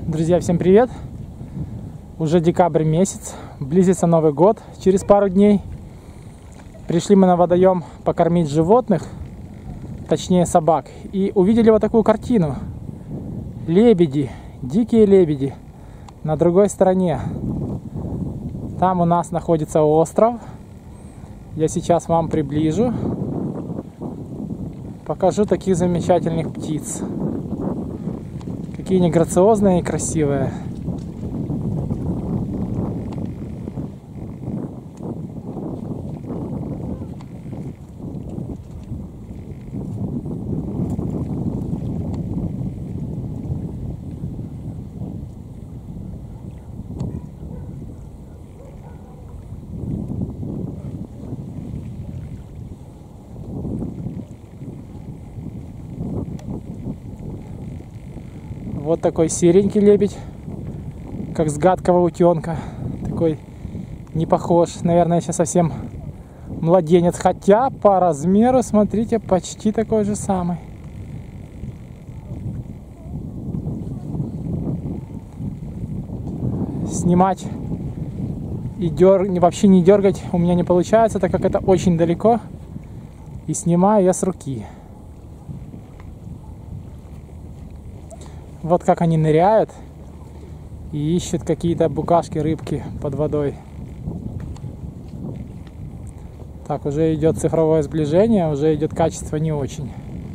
Друзья, всем привет! Уже декабрь месяц, близится Новый год через пару дней. Пришли мы на водоем покормить животных, точнее собак, и увидели вот такую картину. Лебеди, дикие лебеди на другой стороне. Там у нас находится остров. Я сейчас вам приближу, покажу таких замечательных птиц. Какие они грациозные и красивые. Вот такой серенький лебедь, как с гадкого утенка. Такой не похож, наверное, сейчас совсем младенец. Хотя по размеру, смотрите, почти такой же самый. Снимать и вообще не дергать у меня не получается, так как это очень далеко. И снимаю я с руки. Вот как они ныряют и ищут какие-то букашки, рыбки под водой. Так, уже идет цифровое сближение, уже идет качество не очень.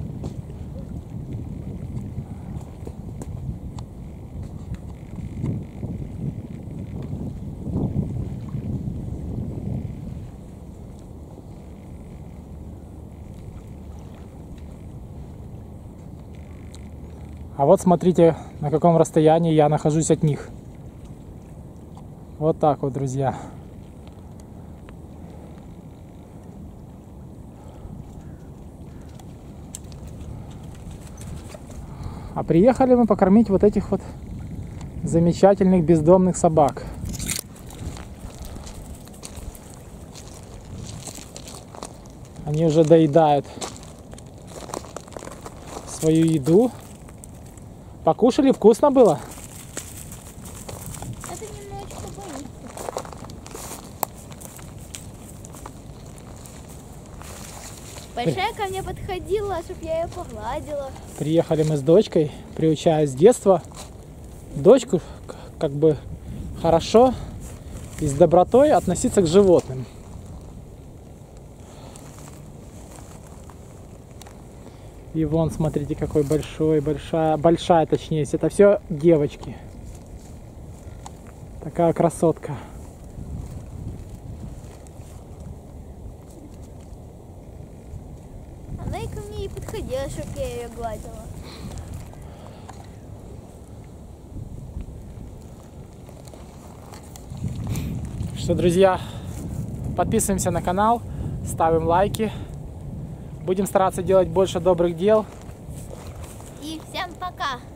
А вот смотрите, на каком расстоянии я нахожусь от них. Вот так вот, друзья. А приехали мы покормить вот этих вот замечательных бездомных собак. Они уже доедают свою еду. Покушали? Вкусно было? Это немножечко боится. Большая ко мне подходила, чтобы я ее погладила. Приехали мы с дочкой, приучая с детства дочку как бы хорошо и с добротой относиться к животным. И вон, смотрите, какой большая, точнее, это все девочки. Такая красотка. Она и ко мне и подходила, чтобы я ее гладила. Что, друзья, подписываемся на канал, ставим лайки. Будем стараться делать больше добрых дел. И всем пока!